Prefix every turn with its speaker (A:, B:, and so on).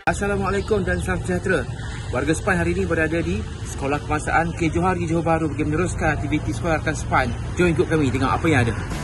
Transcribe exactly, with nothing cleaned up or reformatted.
A: Assalamualaikum dan salam sejahtera. Warga Sepang hari ini berada di Sekolah Kebangsaan K. Johari, Johor Bahru bagi meneruskan aktiviti sekolah rakan Sepang. Jom ikut kami tengok apa yang ada.